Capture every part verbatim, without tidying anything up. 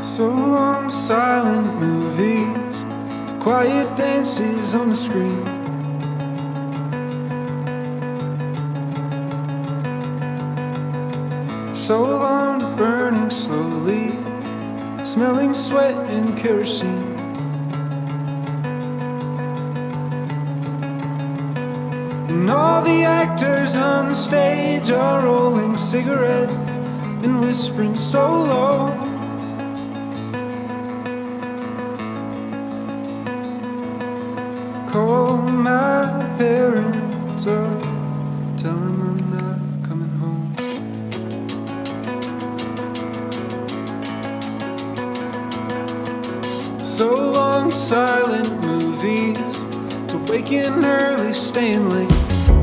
So long silent movies to quiet dances on the screen. So long to burning slowly, smelling sweat and kerosene. And all the actors on the stage are rolling cigarettes and whispering so low. Call my parents up, tell them I'm not coming home. So long silent movies, to waking early, staying late.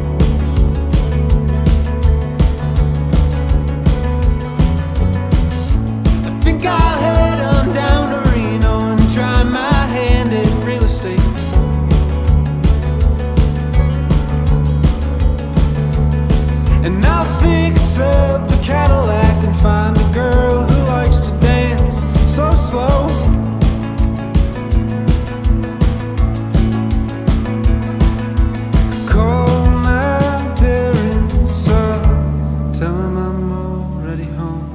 I think I'll head on down to Reno and try my hand at real estate. And I'll fix up a Cadillac and find a girl who likes to dance so slow. Call my parents up, tell them I'm already home.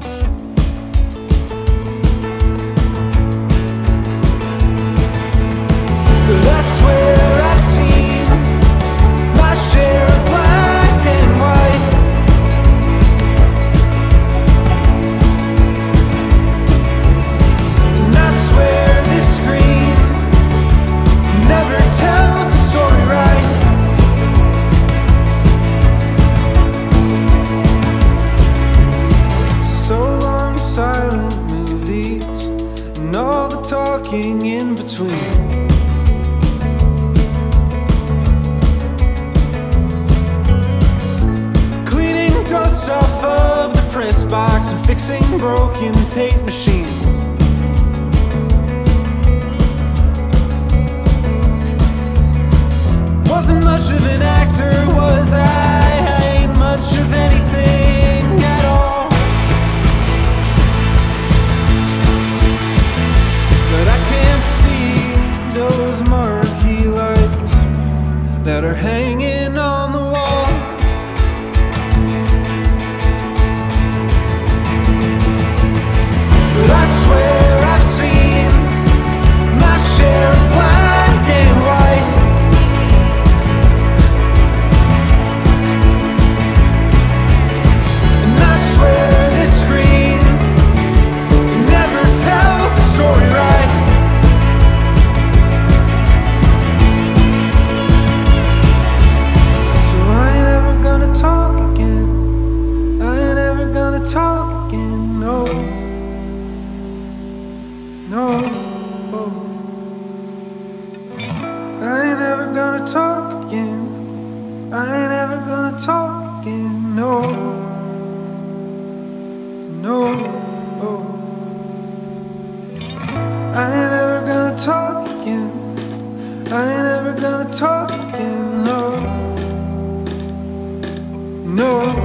But I swear I've seen my share of black and white. And I swear this screen never tells the story right. So long silent movies and all the talking in between. Cleaning dust off of the press box and fixing broken tape machines. Wasn't much of an actor, was I? I ain't much of anything at all. But I can't see those marquee lights that are hanging on the wall. But I swear I've seen my share of black and white. And I swear this screen never tells the story right. So I ain't ever gonna talk again. I ain't ever gonna talk again, no. No. I ain't ever gonna talk again. I ain't ever gonna talk again, no. No. I ain't ever gonna talk again. I ain't ever gonna talk again, no. No.